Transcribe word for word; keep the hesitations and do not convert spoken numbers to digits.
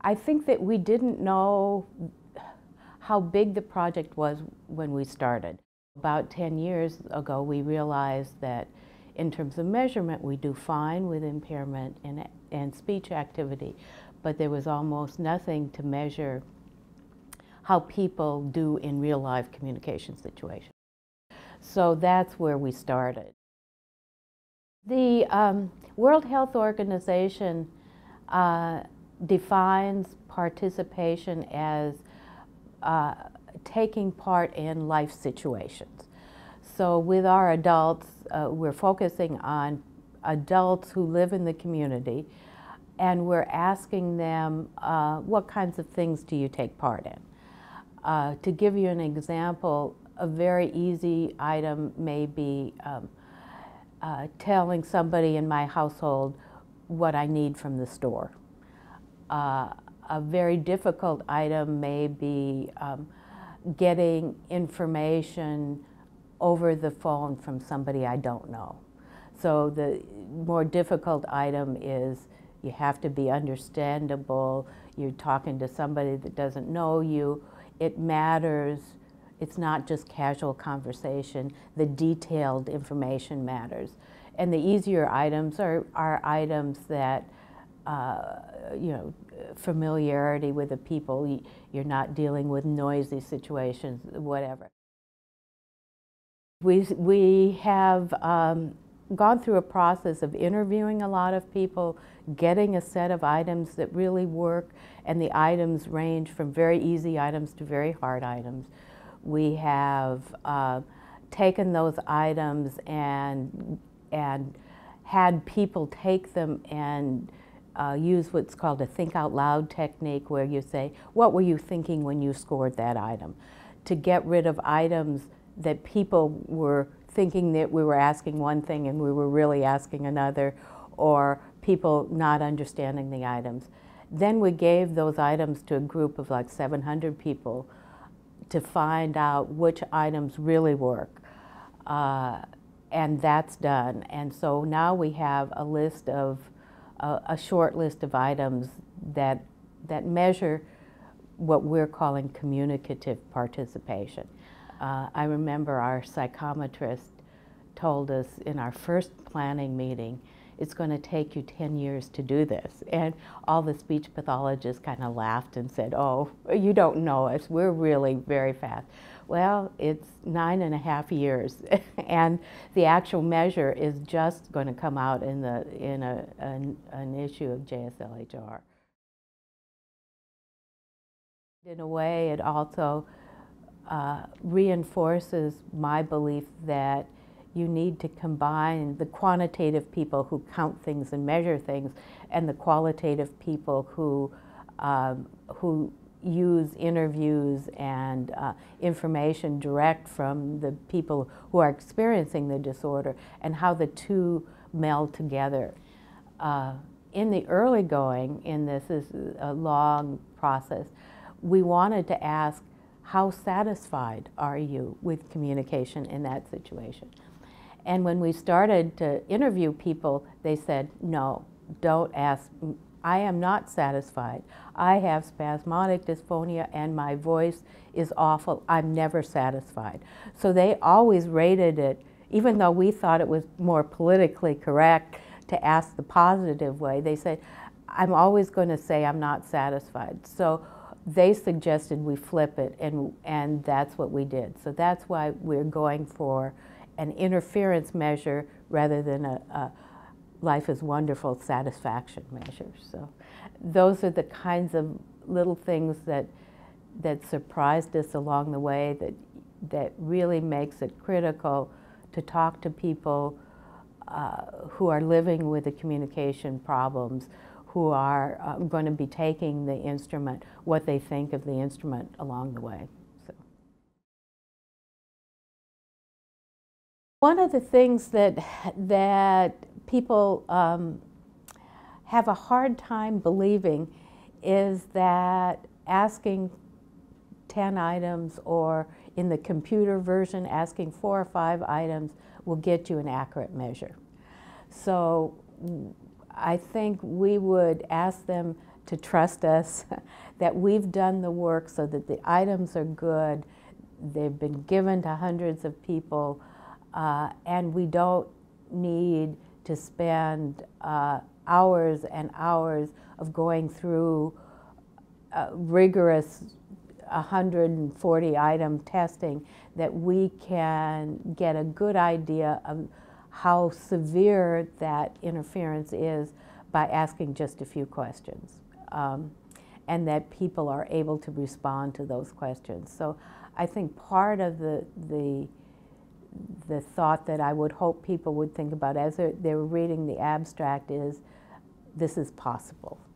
I think that we didn't know how big the project was when we started. About ten years ago, we realized that in terms of measurement, we do fine with impairment and, and speech activity, but there was almost nothing to measure how people do in real life communication situations. So that's where we started. The um, World Health Organization uh, defines participation as uh, taking part in life situations. So with our adults, uh, we're focusing on adults who live in the community, and we're asking them, uh, what kinds of things do you take part in? Uh, to give you an example, a very easy item may be um, uh, telling somebody in my household what I need from the store. Uh, a very difficult item may be um, getting information over the phone from somebody I don't know. So the more difficult item is you have to be understandable, you're talking to somebody that doesn't know you, it matters, it's not just casual conversation, the detailed information matters. And the easier items are, are items that, uh, you know, familiarity with the people, you're not dealing with noisy situations, whatever. We, we have um, gone through a process of interviewing a lot of people, getting a set of items that really work, and the items range from very easy items to very hard items. We have uh, taken those items and, and had people take them and uh, use what's called a think out loud technique, where you say, what were you thinking when you scored that item? To get rid of items that people were thinking that we were asking one thing and we were really asking another, or people not understanding the items. Then we gave those items to a group of like seven hundred people to find out which items really work. Uh, and that's done. And so now we have a list of, uh, a short list of items that, that measure what we're calling communicative participation. Uh, I remember our psychometrist told us in our first planning meeting, it's going to take you ten years to do this. And all the speech pathologists kind of laughed and said, oh, you don't know us, we're really very fast. Well, it's nine and a half years, and the actual measure is just going to come out in, the, in a, an, an issue of J S L H R. In a way, it also uh, reinforces my belief that you need to combine the quantitative people who count things and measure things and the qualitative people who, um, who use interviews and uh, information direct from the people who are experiencing the disorder, and how the two meld together. Uh, in the early going, in this is a long process, we wanted to ask, how satisfied are you with communication in that situation? And when we started to interview people, they said, no, don't ask. I am not satisfied. I have spasmodic dysphonia and my voice is awful. I'm never satisfied. So they always rated it, even though we thought it was more politically correct to ask the positive way, they said, I'm always going to say I'm not satisfied. So they suggested we flip it, and, and that's what we did. So that's why we're going for an interference measure rather than a, a life is wonderful satisfaction measure. So those are the kinds of little things that, that surprised us along the way, that, that really makes it critical to talk to people uh, who are living with the communication problems, who are uh, going to be taking the instrument, what they think of the instrument along the way. So. One of the things that, that people um, have a hard time believing is that asking ten items, or in the computer version asking four or five items, will get you an accurate measure. So I think we would ask them to trust us, that we've done the work so that the items are good, they've been given to hundreds of people, uh, and we don't need to spend uh, hours and hours of going through uh, rigorous one hundred forty item testing, that we can get a good idea of how severe that interference is by asking just a few questions, um, and that people are able to respond to those questions. So I think part of the, the, the thought that I would hope people would think about as they're, they're reading the abstract is, this is possible.